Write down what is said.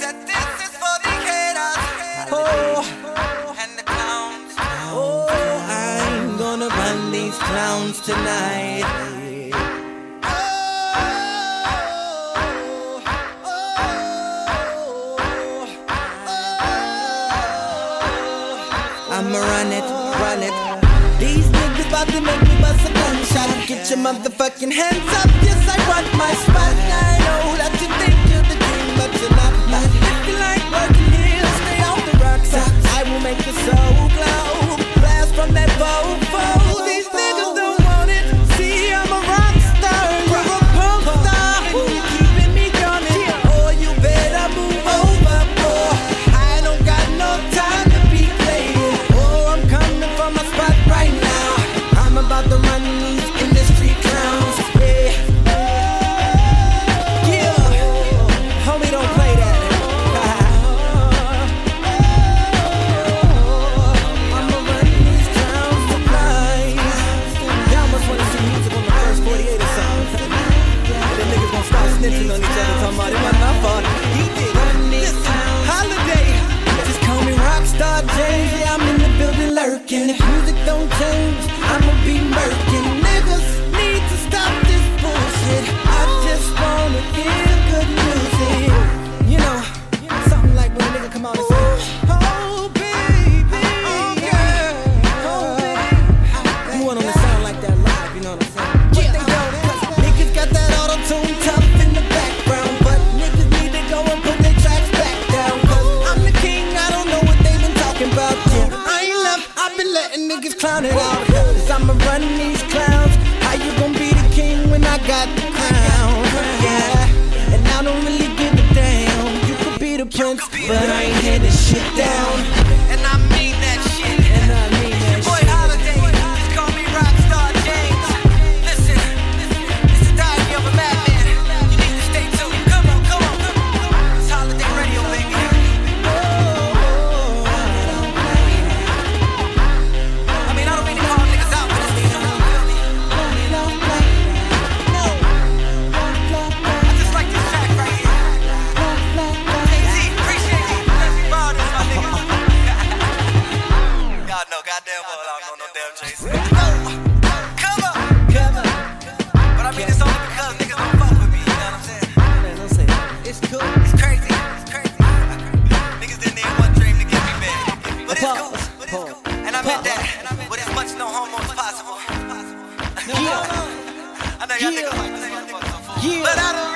that this is for the haters. Oh, and the clowns. Oh, I'm gonna run these clowns tonight. I'ma run it. These niggas bout to make me bust a gunshot. Get your motherfucking hands up, yes I run my spot. I know that you think you're the king, but you're not. If you like working here, stay on the rocks. I will make your soul glow. Blast from that fofo. These niggas don't want it. See, I'm a rock star, you're a punk star. You keeping me coming, or you better move over, boy. I don't got no time to be playing. Oh, I'm coming from my spot right now. I'm about to run these industry clowns. Yeah, homie, don't play that. I'ma run these clowns tonight. Y'all must wanna see music on the first 48 or something. And then niggas gonna start snitching on each other, talking about it wasn't my fault. You did this holiday. Just call me Rockstar James. Yeah, I'm in the building lurking. If music don't change, I'ma be murking. Niggas need to stop this bullshit. I just wanna hear good music. You know, something like when a nigga come out and say, oh baby, oh girl, oh baby. You want them to sound like that live, you know what I'm saying? But they don't, 'cause niggas got that auto-tune tough in the background. But niggas need to go and put their tracks back down. 'Cause I'm the king, I don't know what they been talking about. Yeah, I ain't left, I've been letting niggas clown it out. 'Cause I'ma run these clowns. How you gon' be the king when I got the crown? Yeah, and I don't really give a damn. You could be the prince, but I ain't hear this shit down. And I mean that shit. And I mean that Boy, shit. Holiday, just call me Rockstar James. Listen, it's the diary of a madman. You need to stay tuned. Come on. It's Holiday Radio, baby. I mean, I don't mean to call niggas out, but it's the truth. I just like this track right here. AZ, appreciate you. Let's borrow this, my nigga. Y'all know, goddamn well I don't know no damn Jason. Come on. But I mean, it's only because niggas don't fuck with me, you know what I'm saying? Man, don't say that. It's cool. It's crazy. Niggas didn't need one dream to get me back. But it's cool. And I meant that with as much no homo as possible. I know y'all niggas like this. But I don't